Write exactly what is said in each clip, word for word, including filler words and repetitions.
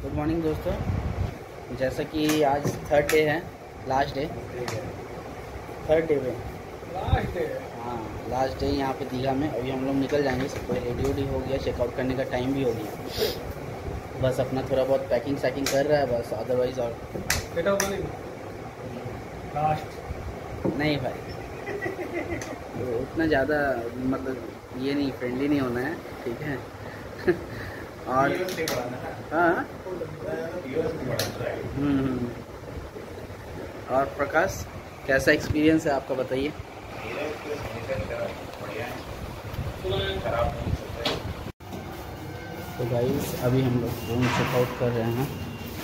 Good morning दोस्तों। जैसा कि आज थर्ड डे है, लास्ट डे थर्ड डे पे लास्ट डे हाँ लास्ट डे यहाँ पे दीघा में। अभी हम लोग निकल जाएंगे, सब कोई रेडी वेडी हो गया, चेकआउट करने का टाइम भी हो गया। बस अपना थोड़ा बहुत पैकिंग सैकिंग कर रहा है बस, अदरवाइज और लास्ट नहीं भाई तो उतना ज़्यादा मतलब ये नहीं, फ्रेंडली नहीं होना है, ठीक है। और हाँ हम्म और प्रकाश, कैसा एक्सपीरियंस है आपका, बताइए। तो गाइस अभी हम लोग रूम चेकआउट कर रहे हैं,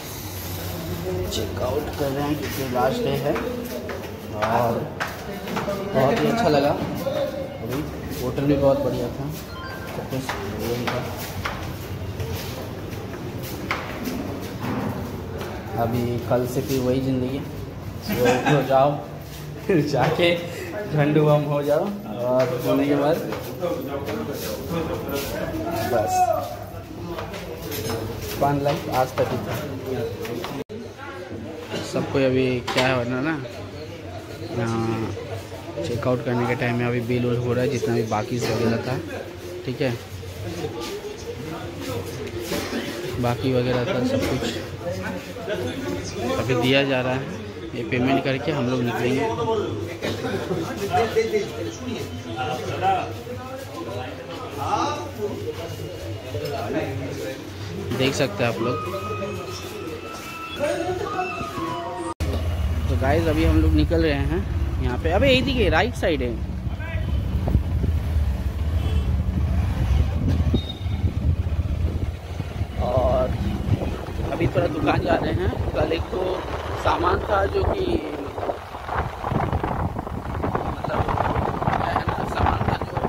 चेकआउट कर रहे हैं क्योंकि लास्ट डे है और बहुत ही अच्छा लगा। अभी होटल भी बहुत बढ़िया था, सब कुछ रूम था। अभी कल से फिर वही ज़िंदगी, सुबह उठो जाओ, फिर जाके झंडू बम हो जाओ और होने के बाद बस फन लाइफ आज तक ही था। सबको अभी क्या है ना ना यहाँ चेकआउट करने के टाइम में अभी बिल उल हो रहा है, जितना भी बाकी से वगैरह था, ठीक है, बाकी वगैरह था सब कुछ अभी दिया जा रहा है। ये पेमेंट करके हम लोग निकलेंगे। देख सकते हैं आप लोग। तो गाइस अभी हम लोग निकल रहे हैं यहाँ पे। अबे यही देखिए राइट साइड है। और अभी थोड़ा दुकान जा रहे हैं। कल एक तो सामान था जो कि मतलब है ना, सामान था जो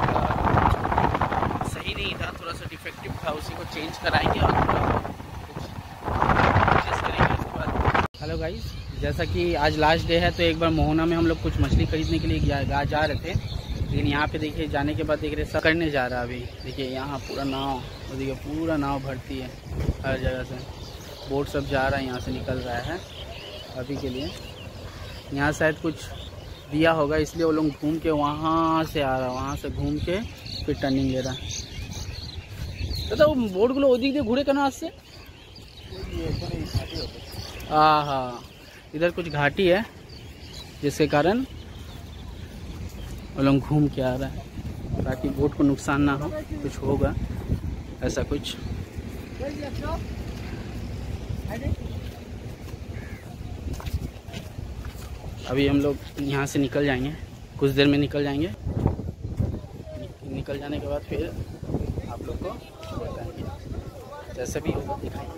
आपका सही नहीं था, थोड़ा सा डिफेक्टिव था, उसी को चेंज कराएंगे और थोड़ा कुछ परचेस करेंगे उसके बाद। हेलो गाइस, जैसा कि आज लास्ट डे है तो एक बार मोहना में हम लोग कुछ मछली खरीदने के लिए जा, जा रहे थे, लेकिन यहाँ पे देखिए जाने के बाद देख रहे सब करने जा रहा है। अभी देखिए यहाँ पूरा नाव, देखिए पूरा नाव भरती है हर जगह से, बोट सब जा रहा है, यहाँ से निकल रहा है अभी के लिए। यहाँ शायद कुछ दिया होगा इसलिए वो लोग घूम के वहाँ से आ रहा है, वहाँ से घूम के फिर टर्निंग ले रहा है। तो वो बोटगुलो ओदिक দিয়ে घूरे केन आसছে? हाँ हाँ, इधर कुछ घाटी है जिसके कारण वो लोग घूम के आ रहा है ताकि बोट को नुकसान ना हो, कुछ होगा ऐसा कुछ। अभी हम लोग यहाँ से निकल जाएंगे, कुछ देर में निकल जाएंगे। निकल जाने के बाद फिर आप लोग को बताएंगे, जैसे भी होगा दिखाएंगे।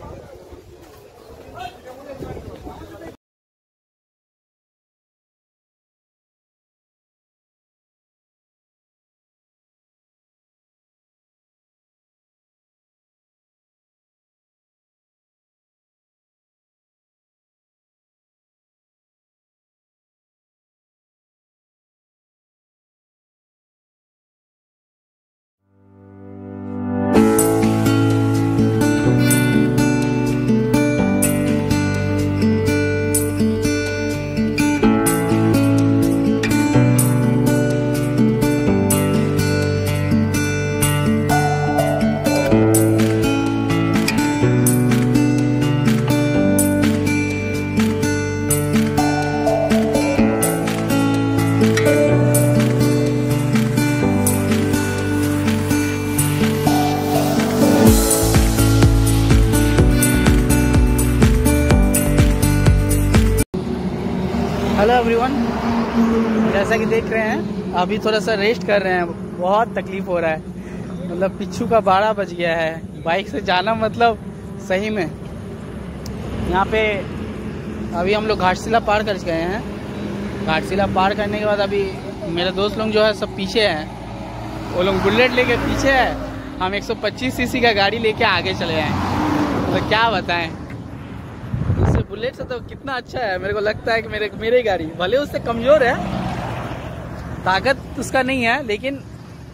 हेलो एवरीवन, जैसा कि देख रहे हैं अभी थोड़ा सा रेस्ट कर रहे हैं। बहुत तकलीफ हो रहा है, मतलब पिच्छू का बारह बज गया है। बाइक से जाना मतलब सही में। यहाँ पे अभी हम लोग घाटशिला पार कर गए हैं। घाटशिला पार करने के बाद अभी मेरे दोस्त लोग जो है सब पीछे हैं, वो लोग बुलेट लेके पीछे है, हम एक सौ पच्चीस सीसी का गाड़ी लेके आगे चले आए। तो क्या बताएं, उससे बुलेट से तो कितना अच्छा है। मेरे को लगता है कि मेरे मेरी गाड़ी भले उससे कमज़ोर है, ताकत उसका नहीं है, लेकिन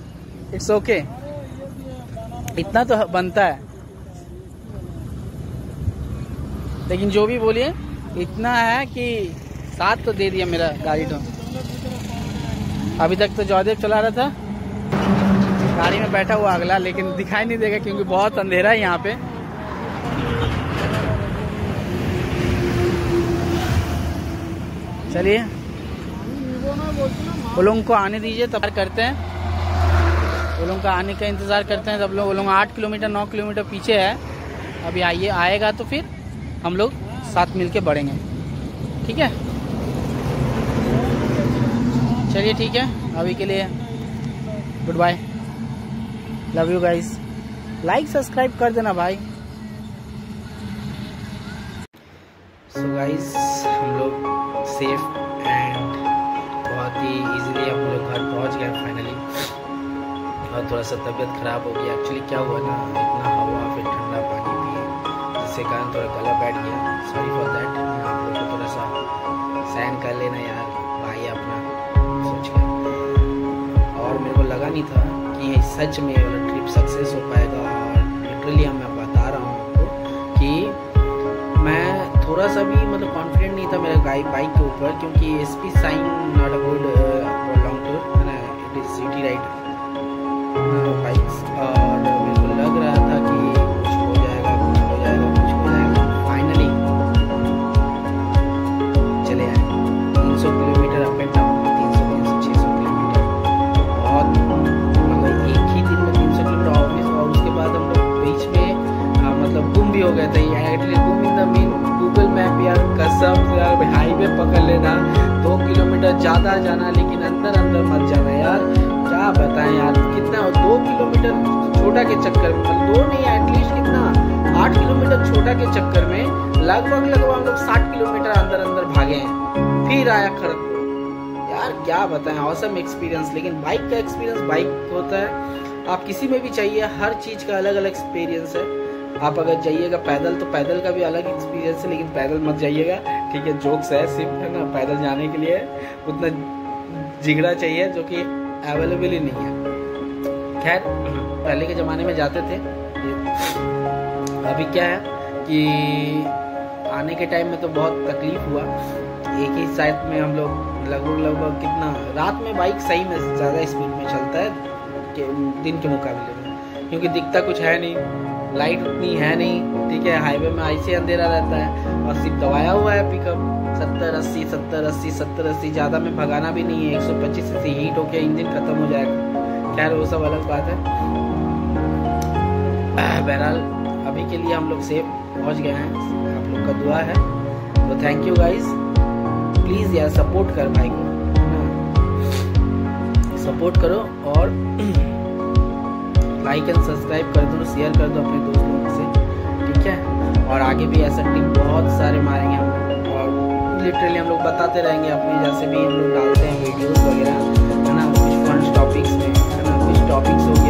इट्स ओके, इतना तो बनता है। लेकिन जो भी बोलिए इतना है कि साथ तो दे दिया मेरा गाड़ी। तो अभी तक तो जयदेव चला रहा था, गाड़ी में बैठा हुआ अगला, लेकिन दिखाई नहीं देगा क्योंकि बहुत अंधेरा है यहाँ पे। चलिए वो लोगों को आने दीजिए, तब करते हैं। वो लोगों का आने का इंतज़ार करते हैं। तब लोग वो लोग आठ किलोमीटर नौ किलोमीटर पीछे है। अभी आइए, आएगा तो फिर हम लोग साथ मिलके बढ़ेंगे, ठीक है। चलिए ठीक है, अभी के लिए good bye, love you guys. Like subscribe कर देना भाई। सो गाइस, हम लोग सेफ एंड बहुत ही इजीली हम लोग घर पहुंच गए फाइनली। और थोड़ा सा तबीयत ख़राब हो गया। एक्चुअली क्या हुआ ना, इतना हवा फिर ठंडा पानी पिए, जिसके कारण थोड़ा गला बैठ गया। Sorry for that. आप लोग को थोड़ा सा सहन कर लेना यार, भाई अपना सोच के। और मेरे को लगा नहीं था कि सच में वाला ट्रिप सक्सेस हो पाएगा। और लिटरली मैं बता रहा हूँ आपको कि मैं थोड़ा सा भी मतलब कॉन्फिडेंट नहीं था मेरे बाइक बाइक के ऊपर, क्योंकि S P Shine not a good long tour है ना, it is city ride bikes. और मेरे को लग रहा था कि कुछ हो जाएगा कुछ हो जाएगा कुछ हो जाएगा। फाइनली चले आए तीन सौ किलोमीटर अप एंड डाउन, तीन सौ तीन सौ छः सौ किलोमीटर, बहुत मतलब एक ही दिन में तीन सौ किलोमीटर ऑफिस। और उसके बाद हम लोग बीच में आ, मतलब गुम भी हो गए थे। एटलीस्ट गुम in the mean Google map यार, कसम यार, हाईवे पकड़ लेना, दो किलोमीटर ज़्यादा जाना लेकिन अंदर अंदर मत जाना यार। क्या बताएं यार, कितना दो किलोमीटर छोटा के चक्कर में, मतलब दो नहीं एटलीस्ट कितना आठ किलोमीटर छोटा के चक्कर में लगभग लगभग हम लोग साठ किलोमीटर अंदर अंदर भागे हैं। फिर आया खड़गपुर यार, क्या बताएं, ऑसम एक्सपीरियंस। लेकिन बाइक का एक्सपीरियंस बाइक होता है, आप किसी में भी चाहिए, हर चीज़ का अलग अलग एक्सपीरियंस है। आप अगर जाइएगा पैदल तो पैदल का भी अलग एक्सपीरियंस है, लेकिन पैदल मत जाइएगा, ठीक है। जोक्स है सिर्फ, है ना। पैदल जाने के लिए उतना जिगड़ा चाहिए जो कि अवेलेबल ही नहीं है। खैर, पहले के ज़माने में जाते थे। अभी क्या है कि आने के टाइम में तो बहुत तकलीफ हुआ। एक ही साइड में हम लोग लगभग लगभग कितना रात में बाइक सही में ज़्यादा स्पीड में चलता है कि दिन के मुकाबले में, क्योंकि दिखता कुछ है नहीं, लाइट उतनी है नहीं, ठीक है। हाईवे में ऐसे अंधेरा रहता है और सिर्फ दबाया हुआ है पिकअप सत्तर अस्सी सत्तर अस्सी सत्तर अस्सी, ज़्यादा में भगाना भी नहीं है। एक सौ पच्चीस से हीट होकर इंजन खत्म हो जाएगा। खैर वो सब अलग बात है। बहरहाल अभी के लिए हम लोग सेफ पहुंच गए हैं, आप लोग का दुआ है तो थैंक यू गाइस। प्लीज़ यार सपोर्ट कर भाई को, सपोर्ट करो और लाइक एंड सब्सक्राइब कर दो, शेयर कर दो अपने दोस्त लोगों से, ठीक है। और आगे भी ऐसा टिप बहुत सारे मारेंगे हम लोग, और लिटरली हम लोग बताते रहेंगे अपने जैसे भी हम लोग डालते हैं वीडियोस वगैरह, है ना। कुछ फन टॉपिक्स में, है ना, कुछ टॉपिक्स हो गया